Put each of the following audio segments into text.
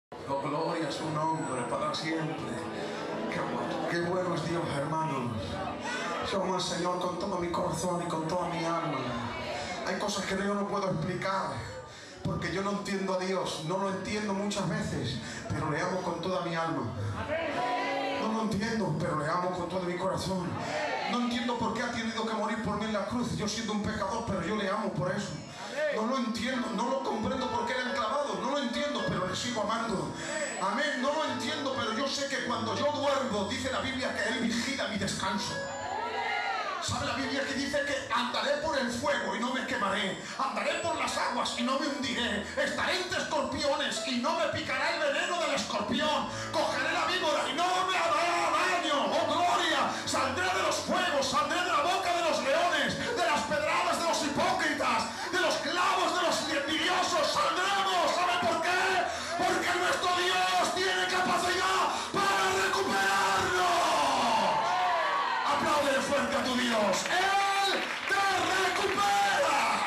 Oh, gloria a su nombre para siempre. Qué bueno es Dios, hermanos. Yo amo al Señor con todo mi corazón y con toda mi alma. Hay cosas que yo no puedo explicar, porque yo no entiendo a Dios. No lo entiendo muchas veces, pero le amo con toda mi alma. No lo entiendo, pero le amo con todo mi corazón. No entiendo por qué ha tenido que morir por mí en la cruz, yo siendo un pecador, pero yo le amo por eso. No lo entiendo, no lo comprendo por qué le han clavado. No lo entiendo, pero le sigo amando. Amén, no lo entiendo, pero yo sé que cuando yo duermo, dice la Biblia que Él vigila mi descanso. ¿Sabe la Biblia que dice que andaré por el fuego y no me quemaré? Andaré por las aguas y no me hundiré. Estaré entre escorpiones y no me picará el veneno del escorpión. Cogeré la víbora y no me hará daño. ¡Oh, gloria! Saldré de los fuegos, saldré de la boca de los leones, de las pedradas de los hipócritas, de los clavos de los envidiosos. Saldremos. ¿Sabe por qué? Porque nuestro Dios tiene capacidad para recuperarnos. Apláudele fuerte a tu Dios. Él te recupera.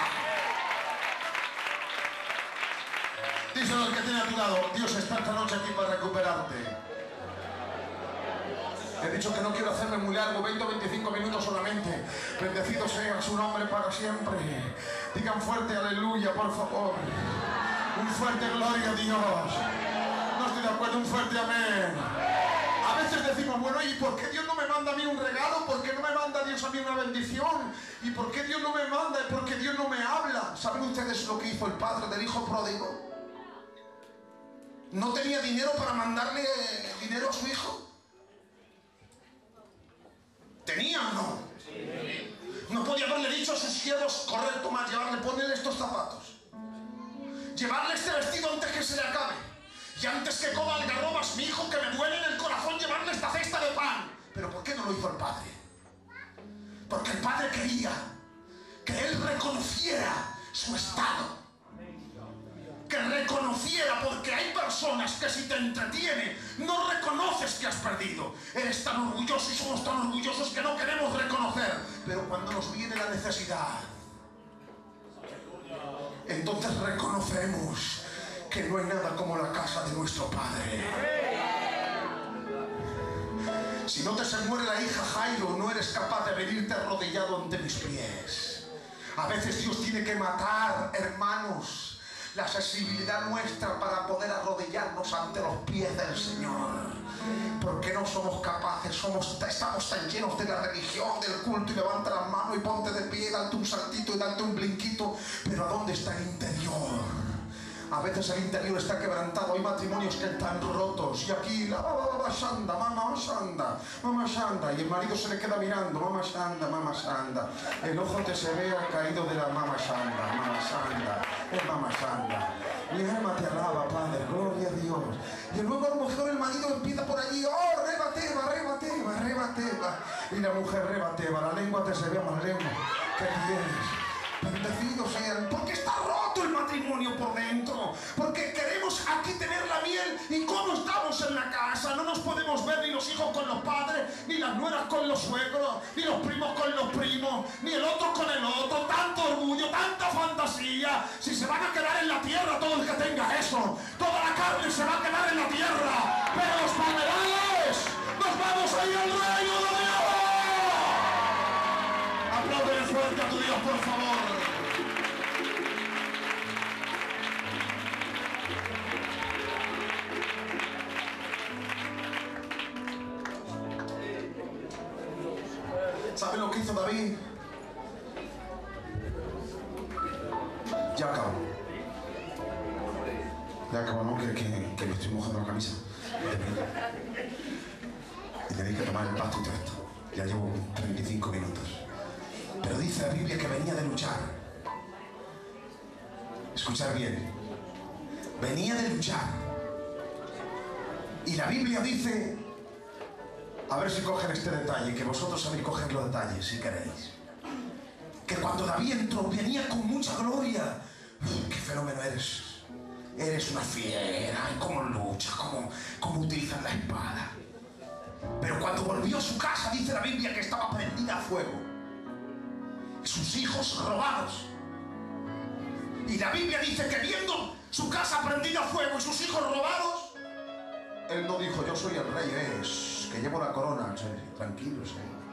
Díselo al que tiene a tu lado. Dios está esta noche aquí para recuperarte. He dicho que no quiero hacerme muy largo, 20 o 25 minutos solamente. Bendecido sea su nombre para siempre. Digan fuerte aleluya, por favor. Un fuerte gloria a Dios. No estoy de acuerdo, un fuerte amén. A veces decimos, bueno, ¿y por qué Dios no me manda a mí un regalo? ¿Por qué no me manda Dios a mí una bendición? ¿Y por qué Dios no me manda? ¿Por qué Dios no me habla? ¿Saben ustedes lo que hizo el padre del hijo pródigo? ¿No tenía dinero para mandarle dinero a su hijo? ¿Tenía o no? No podía haberle dicho a sus siervos, correr, tomar, llevarle, ponerle estos zapatos, llevarle este vestido antes que se le acabe, y antes que coma algarrobas, mi hijo, que me duele en el corazón, llevarle esta cesta de pan. Pero ¿por qué no lo hizo el padre? Porque el padre quería que él reconociera su estado, que reconociera, porque hay personas que si te entretiene no reconoces que has perdido. Eres tan orgulloso y somos tan orgullosos que no queremos reconocer, pero cuando nos viene la necesidad, entonces reconocemos que no hay nada como la casa de nuestro Padre. Si no te se muere la hija, Jairo, no eres capaz de venirte arrodillado ante mis pies. A veces Dios tiene que matar, hermanos, la sensibilidad nuestra para poder arrodillarnos ante los pies del Señor. Porque no somos capaces, estamos tan llenos de la religión, del culto, y levanta las manos y ponte de pie, date un saltito y date un brinquito. Pero ¿a dónde está el interior? A veces el interior está quebrantado. Hay matrimonios que están rotos, y aquí la mamá shanda, y el marido se le queda mirando, mamá shanda. El ojo te se vea caído de la mamá shanda, es mamá shanda. Mi alma te alaba, Padre, gloria a Dios. Y luego a lo mejor el marido empieza por allí, oh, rebateba. Y la mujer rebateba, la lengua te se vea más lengua que tienes. Bendecidos sean, porque está roto el matrimonio por dentro, porque queremos aquí tener la miel, y como estamos en la casa no nos podemos ver ni los hijos con los padres, ni las nueras con los suegros, ni los primos con los primos, ni el otro con el otro. Tanto orgullo, tanta fantasía. Si se van a quedar en la tierra todo el que tenga eso, toda la carne se va a quedar en la tierra, pero los funerales nos vamos a ir al reino de Dios. Apláudele fuerte a tu Dios, por favor. ¿Saben lo que hizo David? Ya acabo, ¿no? Que me estoy mojando la camisa. Y tenéis que tomar el pasto y todo esto. Ya llevo 35 minutos. Pero dice la Biblia que venía de luchar. Escuchar bien. Venía de luchar. Y la Biblia dice, a ver si cogen este detalle, que vosotros sabéis coger los detalles si queréis, que cuando David entró venía con mucha gloria. ¡Qué fenómeno eres! Eres una fiera, y cómo lucha, cómo utilizas la espada. Pero cuando volvió a su casa, dice la Biblia que estaba prendida a fuego, sus hijos robados. Y la Biblia dice que viendo su casa prendida a fuego y sus hijos robados, Él no dijo, yo soy el rey, es que llevo la corona. Sí, tranquilos,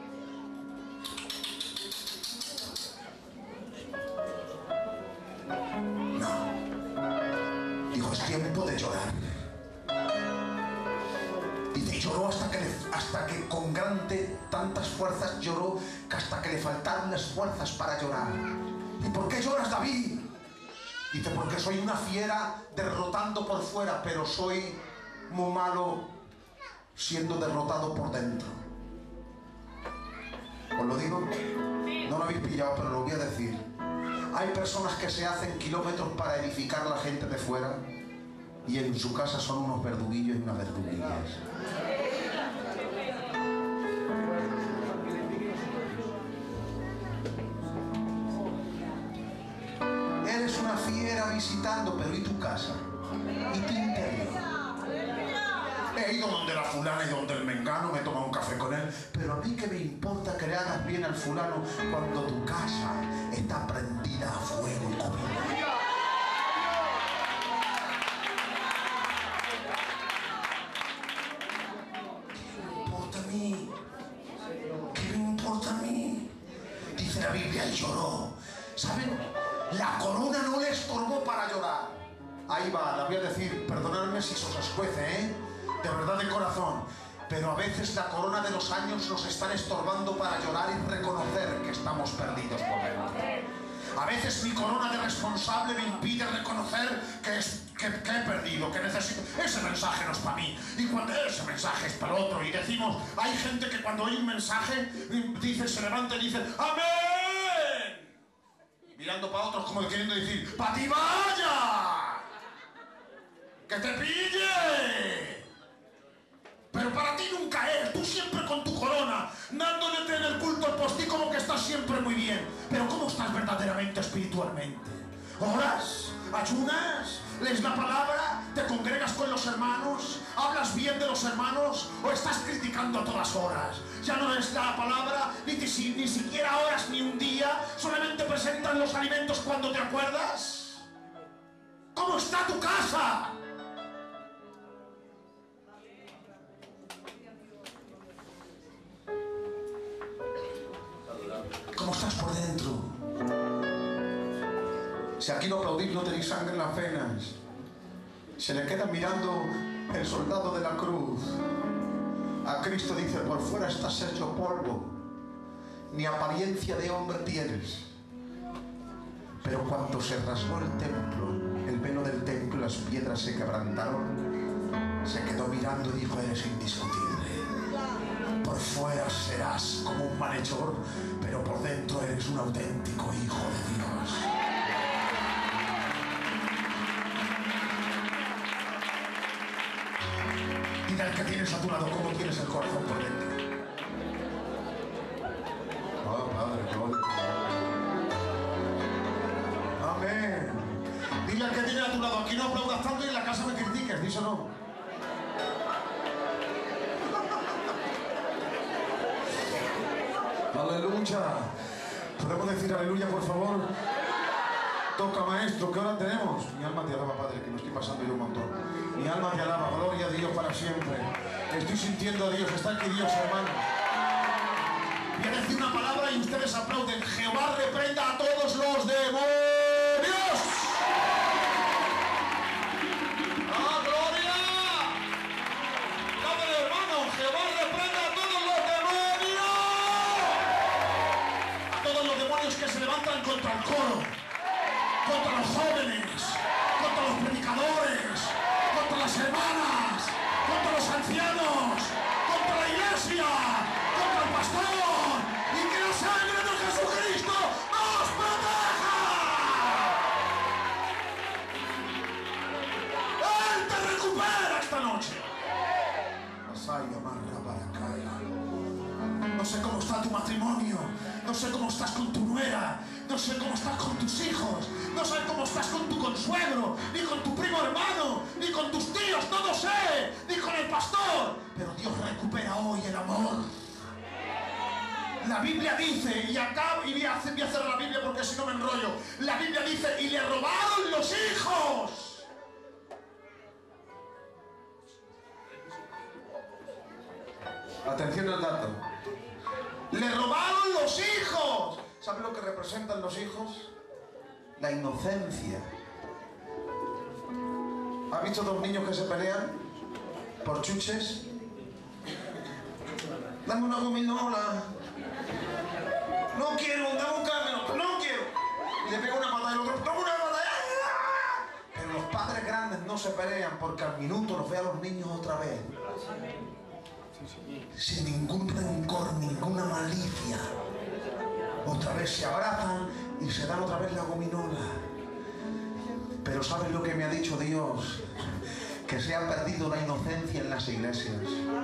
No. Dijo, es tiempo de llorar. Dice, lloró hasta que con tantas fuerzas lloró, que hasta que le faltaron las fuerzas para llorar. ¿Y por qué lloras, David? Dice, porque soy una fiera derrotando por fuera, pero soy muy malo siendo derrotado por dentro. ¿Os lo digo? No lo habéis pillado, pero lo voy a decir. Hay personas que se hacen kilómetros para edificar a la gente de fuera y en su casa son unos verduguillos y unas verduguillas. Eres una fiera visitando, pero ¿y tu casa? ¿Y tu interior? He ido donde la fulana y donde el mengano, me he tomado un café con él, pero a mí que me importa que le hagas bien al fulano cuando tu casa está prendida a fuego y comida. ¿Qué me importa a mí? Dice la Biblia, y lloró. ¿Saben? La corona no le estorbó para llorar. Ahí va, la voy a decir, perdonadme si se os escuece, de verdad de corazón. Pero a veces la corona de los años nos están estorbando para llorar y reconocer que estamos perdidos por dentro. A veces mi corona de responsable me impide reconocer que he perdido, que necesito. Ese mensaje no es para mí. Y cuando ese mensaje es para el otro. Y decimos, hay gente que cuando oye un mensaje, dice, se levanta y dice, ¡amén! Mirando para otros como queriendo decir, ¡pa' ti vaya! ¡Que te pille! Pero para ti nunca es, tú siempre con tu corona, dándote en el culto al posti como que estás siempre muy bien. Pero ¿cómo estás verdaderamente espiritualmente? ¿Oras? ¿Ayunas? ¿Lees la palabra? ¿Te congregas con los hermanos? ¿Hablas bien de los hermanos? ¿O estás criticando a todas horas? Ya no lees la palabra, ni siquiera oras ni un día, solamente presentan los alimentos cuando te acuerdas. ¿Cómo está tu casa? ¿Cómo estás por dentro? Si aquí no aplaudís, no tenéis sangre en las venas. Se le queda mirando el soldado de la cruz. A Cristo dice, por fuera estás hecho polvo, ni apariencia de hombre tienes. Pero cuando se rasgó el templo, el velo del templo, las piedras se quebrantaron, se quedó mirando y dijo, eres indiscutible. Por fuera serás como un malhechor, pero por dentro eres un auténtico hijo de Dios. Dile al que tienes a tu lado cómo tienes el corazón por dentro. Oh, Padre, gloria. Amén. Dile al que tienes a tu lado, aquí no aplaudas tanto y en la casa me critiques, díselo. Aleluya. ¿Podemos decir aleluya, por favor? Toca, maestro, ¿qué hora tenemos? Mi alma te alaba, Padre, que me estoy pasando yo un montón. Mi alma te alaba, gloria a Dios para siempre. Estoy sintiendo a Dios, está aquí Dios, hermano. Voy a decir una palabra y ustedes aplauden. Jehová reprenda a todos los demonios. ¡Ah, gloria! ¡Dame, hermano! Jehová reprenda a todos los demonios. A todos los demonios que se levantan contra el coro, contra los jóvenes, contra los predicadores, contra las hermanas, contra los ancianos, contra la iglesia, contra el pastor, y que la sangre de Jesucristo nos proteja. Él te recupera esta noche. No sé cómo está tu matrimonio, no sé cómo estás con tu nuera, no sé cómo estás con tus hijos, no sé cómo estás con tu consuegro, ni con tu primo hermano, ni con tus tíos, no lo sé, ni con el pastor. Pero Dios recupera hoy el amor. La Biblia dice, y acá voy a hacer la Biblia porque si no me enrollo. La Biblia dice, y le robaron los hijos. Atención al dato. Le robaron los hijos. ¿Sabe lo que representan los hijos? La inocencia. ¿Ha visto dos niños que se pelean por chuches? Dame una gominola. No quiero, dame un caramelo. No quiero. Y le pega una patada al otro. Toma una patada. Pero los padres grandes no se pelean porque al minuto los ve a los niños otra vez. Sin ningún rencor, ninguna malicia. Otra vez se abrazan y se dan otra vez la gominola. Pero ¿sabes lo que me ha dicho Dios? Que se ha perdido la inocencia en las iglesias.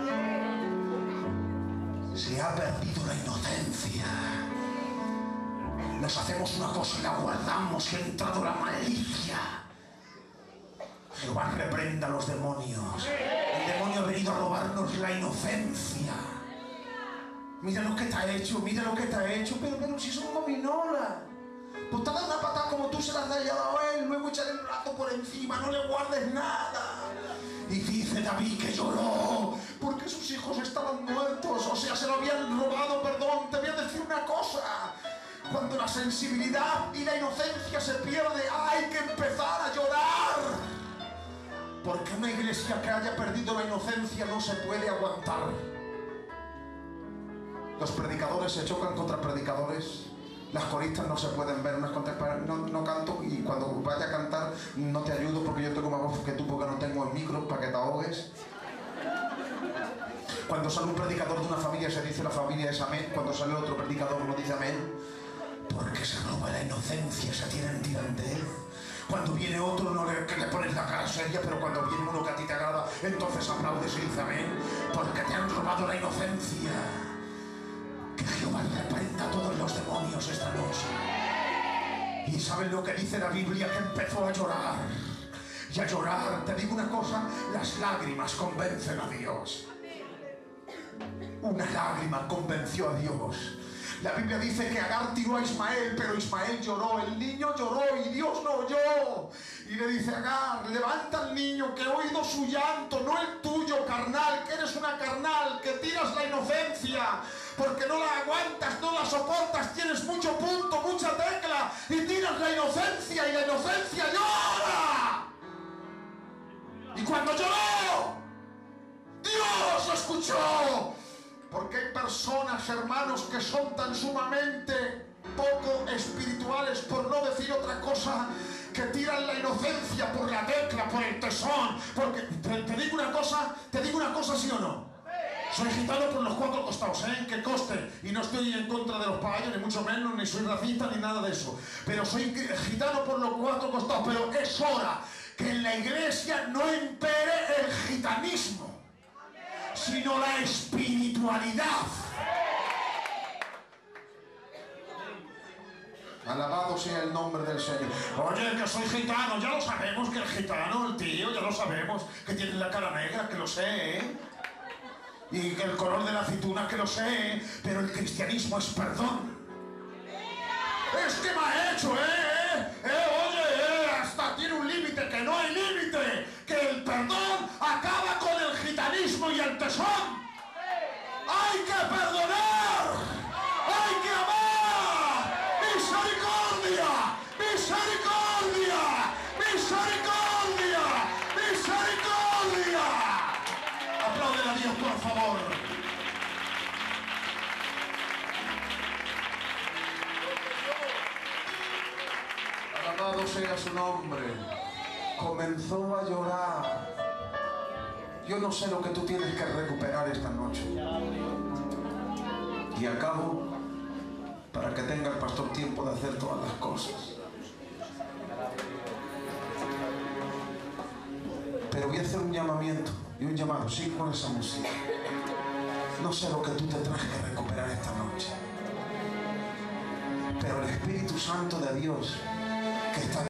Se ha perdido la inocencia. Nos hacemos una cosa y la guardamos y ha entrado la malicia. Jehová reprenda a los demonios. El demonio ha venido a robarnos la inocencia. Mira lo que te ha hecho, mira lo que te ha hecho. Pero si son gominolas. Pues te das una patada como tú se las has dado a él. Luego echar el brazo por encima, no le guardes nada. Y dice David que lloró porque sus hijos estaban muertos. O sea, se lo habían robado, perdón. Te voy a decir una cosa. Cuando la sensibilidad y la inocencia se pierde, hay que empezar a llorar. Porque una iglesia que haya perdido la inocencia no se puede aguantar. Los predicadores se chocan contra predicadores. Las coristas no se pueden ver unas contra... No canto, y cuando vaya a cantar no te ayudo porque yo tengo más voz que tú, porque no tengo el micro para que te ahogues. Cuando sale un predicador de una familia se dice la familia es amén. Cuando sale otro predicador no dice amén. Porque se roba la inocencia, se tienen tirante. Cuando viene otro que le pones la cara seria, pero cuando viene uno que a ti te agrada, entonces aplaudes y dices amén, porque te han robado la inocencia. Que Jehová reprenda a todos los demonios esta noche. ¿Y saben lo que dice la Biblia? Que empezó a llorar. Y a llorar, te digo una cosa, las lágrimas convencen a Dios. Una lágrima convenció a Dios. La Biblia dice que Agar tiró a Ismael, pero Ismael lloró, el niño lloró y Dios no oyó. Y le dice a Agar, levanta al niño que he oído su llanto, no el tuyo, carnal, que eres una carnal, que tiras la inocencia, porque no la aguantas, no la soportas, tienes mucho punto, mucha tecla, y tiras la inocencia, y la inocencia llora. Y cuando lloró, Dios lo escuchó. Porque hay personas, hermanos, que son tan sumamente poco espirituales, por no decir otra cosa, que tiran la inocencia por la tecla, por el tesón. Porque te digo una cosa, ¿sí o no? Soy gitano por los cuatro costados, que coste. Y no estoy en contra de los pagayos, ni mucho menos, ni soy racista, ni nada de eso. Pero soy gitano por los cuatro costados. Pero es hora que en la iglesia no impere el gitanismo, sino la espiritualidad. Alabado sea el nombre del Señor. Oye, que soy gitano, ya lo sabemos que el gitano, el tío, ya lo sabemos, que tiene la cara negra, que lo sé, y que el color de la aceituna, que lo sé, pero el cristianismo es perdón. Es que me ha hecho, oye, hasta tiene un límite, que no hay límite, que el perdón acaba con el gitanismo y el tesón. Hay que perdonar, hay que amar. Misericordia, misericordia, misericordia, misericordia. Apláudele a Dios, por favor. Alabado sea su nombre. Comenzó a llorar. Yo no sé lo que tú tienes que recuperar esta noche. Y acabo, para que tenga el pastor tiempo de hacer todas las cosas. Pero voy a hacer un llamamiento y un llamado. Sigue con esa música. No sé lo que tú tendrás que recuperar esta noche. Pero el Espíritu Santo de Dios, que está